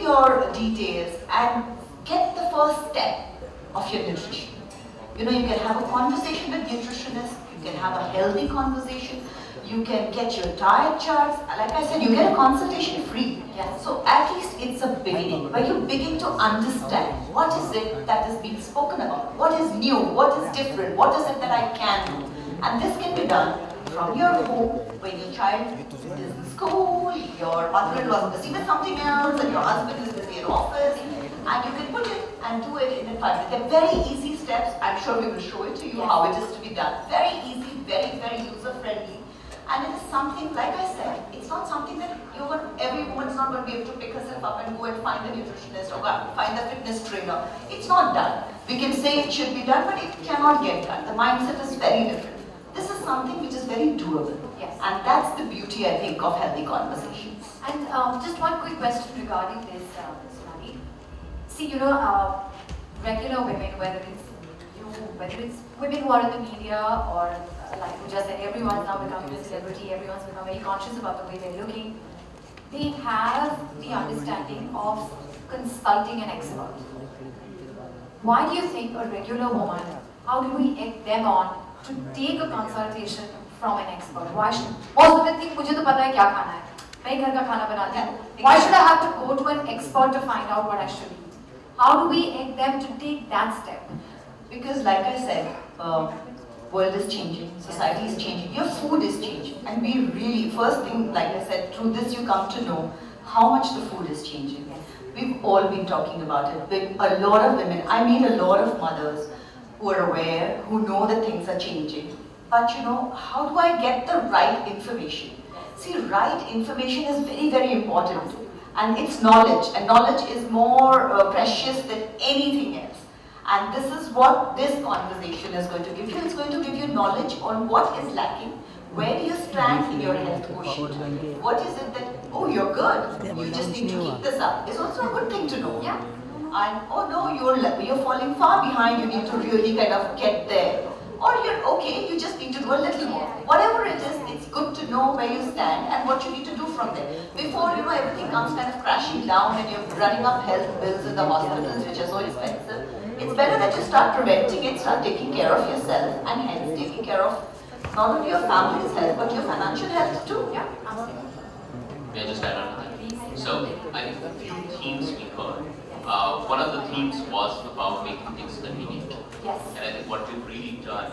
your details and get the first step of your nutrition. You know, you can have a conversation with nutritionists, you can have a healthy conversation, you can get your diet charts. Like I said, you get a consultation free. Yeah. So at least it's a beginning where you begin to understand what is it that is being spoken about, what is new, what is different, what is it that I can do. And this can be done from your home, when your child is in school, your mother-in-law is busy with something else, and your husband is busy in office, and you can put it and do it in 5 minutes. They're very easy steps. I'm sure we will show it to you how it is to be done. Very easy, very, very user-friendly. And it is something, like I said, it's not something that every woman is not going to be able to pick herself up and go and find a nutritionist or find a fitness trainer. It's not done. We can say it should be done, but it cannot get done. The mindset is very different. This is something which is very doable. Yes. And that's the beauty, I think, of healthy conversations. And just one quick question regarding this, Sonali. See, you know, regular women, whether it's you, whether it's women who are in the media or like Pooja said, everyone's now becoming a celebrity, everyone's become very conscious about the way they're looking. They have the understanding of consulting an expert. Why do you think a regular woman, how do we egg them on to take a consultation from an expert? Why should most women think मुझे तो पता है क्या खाना है, मैं घर का खाना बनाती हूँ. Why should I have to go to an expert to find out what I should eat? How do we egg them to take that step? Because like I said, world is changing, society is changing, your food is changing, and we really, first thing, like I said, through this you come to know how much the food is changing. We've all been talking about it with a lot of women. I meet a lot of mothers who are aware, who know that things are changing. But you know, how do I get the right information? See, right information is very, very important. And it's knowledge, and knowledge is more precious than anything else. And this is what this conversation is going to give you. It's going to give you knowledge on what is lacking. Where do you stand in your health quotient? What is it that, oh, you're good, you just need to keep this up. It's also a good thing to know. Yeah. And, oh no, you're falling far behind, you need to really kind of get there. Or you're okay, you just need to do a little more. Whatever it is, it's good to know where you stand and what you need to do from there. Before, you know, everything comes kind of crashing down and you're running up health bills in the hospitals, which are so expensive. It's better that you start preventing it, start taking care of yourself, and hence taking care of not only your family's health, but your financial health too. Yeah, absolutely. May I just add on to that? So, I think a few themes we heard. One of the themes was about making things convenient. Yes. And I think what we've really done,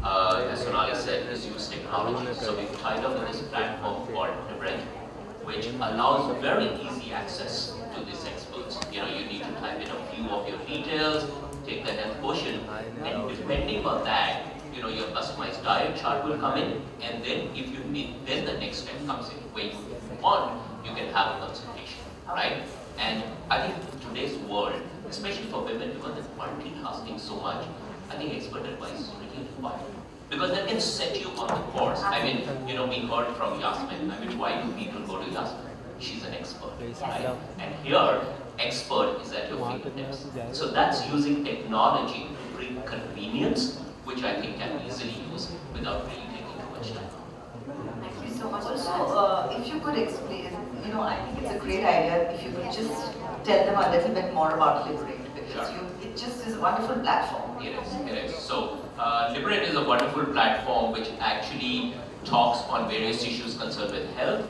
as Sonali said, is use technology. So we've tied up with this platform called Librent, which allows very easy access to these experts. You know, you need to type in a few of your details, take the health quotient, and depending on that, you know, your customized diet chart will come in, and then if you need, then the next step comes in. Where you want, you can have a consultation, right? And I think in today's world, especially for women, because they're multitasking so much, I think expert advice is really required. Because that can set you on the course. I mean, you know, we heard from Yasmin. I mean, why do people go to Yasmin? She's an expert, right? And here, expert is at your fingertips. So that's using technology to bring convenience, which I think can be easily used without really taking too much time. Thank you so much. Also, if you could explain, you know, I think it's a great idea if you could just tell them a little bit more about Librent, because it just is a wonderful platform. It is. So, Librent is a wonderful platform which actually talks on various issues concerned with health.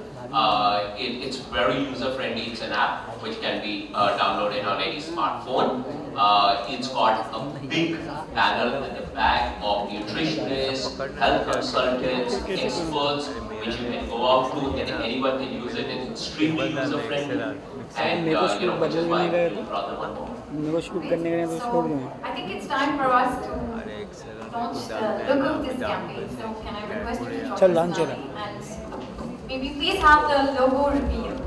It's very user-friendly. It's an app which can be downloaded on any smartphone. It's got a big panel in the back of nutritionists, health consultants, experts, which you can go out to. Anyone can use it. It's extremely user-friendly. And you know, which is why we brought them on board. So, I think it's time for us to launch the look of this campaign. So, can I request you to join us now? And maybe please have the logo reveal.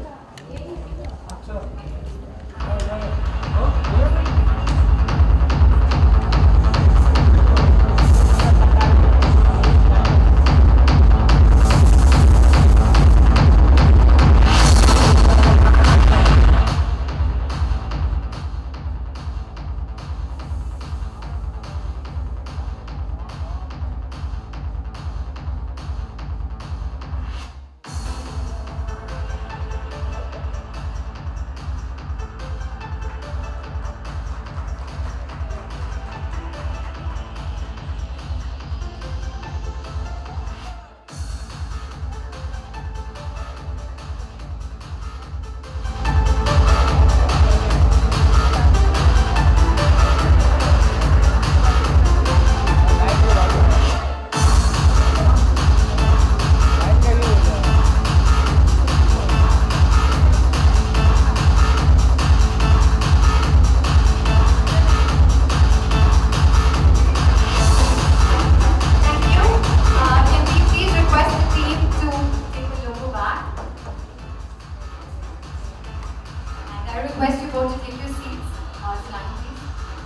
request you both to take your seats. Sonali, please.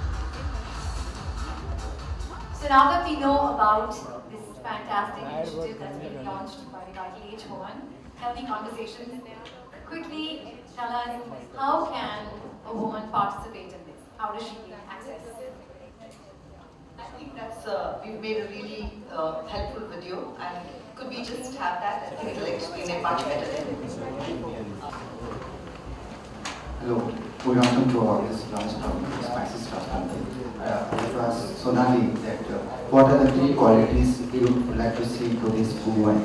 So now that we know about this fantastic initiative that's been launched by the Vital Age Woman, Healthy Conversations, quickly tell us, how can a woman participate in this? How does she gain access? I think that's, we've made a really helpful video, and could we just have that? I think it'll explain it much better than Hello, good afternoon to all this lunch talk, spicy stuff. It was Sonali that what are the 3 qualities you would like to see to this woman?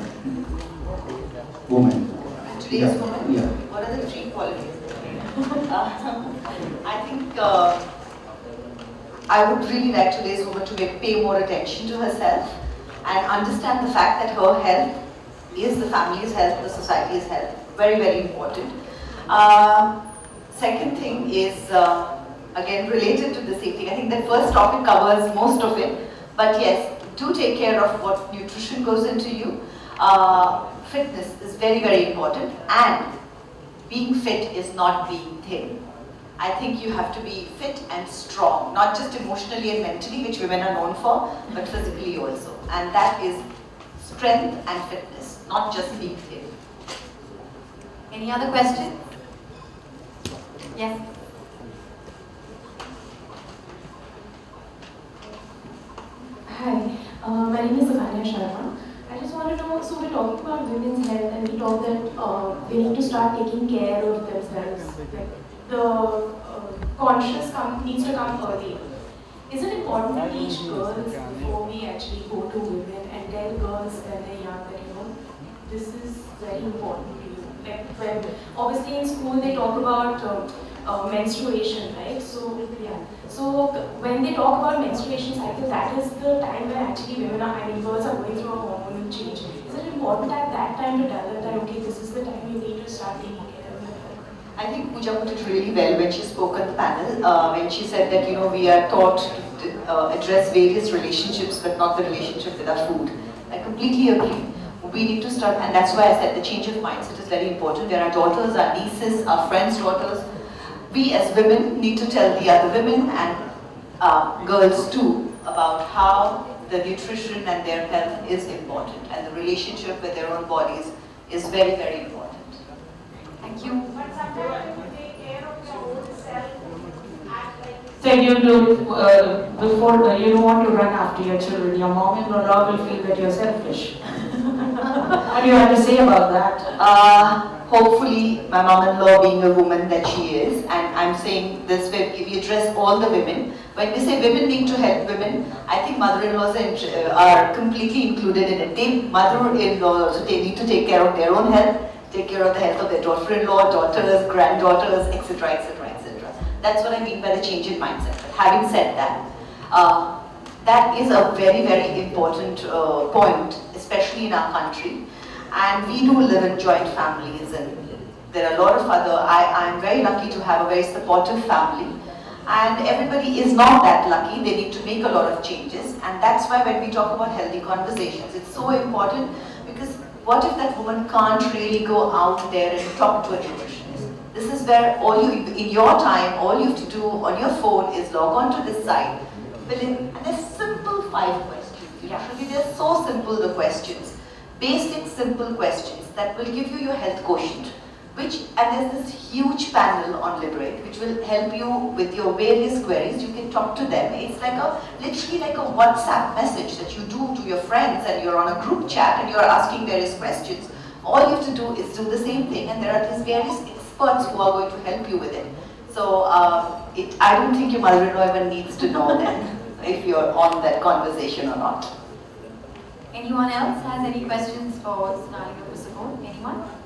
Today's woman? Yeah. What are the 3 qualities? I think I would really like today's woman to pay more attention to herself and understand the fact that her health is the family's health, the society's health. Very, very important. Second thing is, again, related to the same thing. I think that first topic covers most of it. But yes, do take care of what nutrition goes into you. Fitness is very, very important. And being fit is not being thin. I think you have to be fit and strong, not just emotionally and mentally, which women are known for, but physically also. And that is strength and fitness, not just being thin. Any other questions? Yes. Hi, my name is Akanya Sharma. I just want to know, so we're talking about women's health and we talk that they need to start taking care of themselves. Like the conscious needs to come early. Is it important to teach girls before we actually go to women and tell girls when they're young that, you know, this is very important to you? Like when, obviously in school they talk about menstruation, right? So yeah. So when they talk about menstruation cycle, that is the time where actually women are, girls are going through a hormonal change. Is it important at that time to tell them that, okay, this is the time you need to start taking care of your health? I think Pooja put it really well when she spoke on the panel, when she said that, you know, we are taught to address various relationships, but not the relationship with our food. I completely agree. We need to start, and that's why I said the change of mindset is very important. Where our daughters, our nieces, our friends' daughters, we as women need to tell the other women and girls too about how the nutrition and their health is important, and the relationship with their own bodies is very, very important. Thank you. So you do, before you don't want to run after your children, your mom-in-law will feel that you're selfish. What do you have to say about that? Hopefully, my mom-in-law being the woman that she is, and I'm saying this way, we address all the women. When we say women need to help women, I think mother-in-laws are completely included in it. They, mother-in-laws, they need to take care of their own health, take care of the health of their daughter-in-law, daughters, granddaughters, etc., etc., etc. That's what I mean by the change in mindset. But having said that, that is a very, very important point, especially in our country. And we do live in joint families, and there are a lot of other, I'm very lucky to have a very supportive family. And everybody is not that lucky, they need to make a lot of changes. And that's why when we talk about healthy conversations, it's so important, because what if that woman can't really go out there and talk to a nutritionist? This is where all you, in your time, all you have to do on your phone is log on to this site, fill in, and there's simple 5 questions. Usually they're so simple, the questions. Basic, simple questions that will give you your health quotient. And there's this huge panel on Liberate, which will help you with your various queries. You can talk to them. It's like literally like a WhatsApp message that you do to your friends, and you're on a group chat and you're asking various questions. All you have to do is do the same thing, and there are these various experts who are going to help you with it. So I don't think your mother-in-law even needs to know then if you're on that conversation or not. Anyone else has any questions for Sonali or Support? Anyone?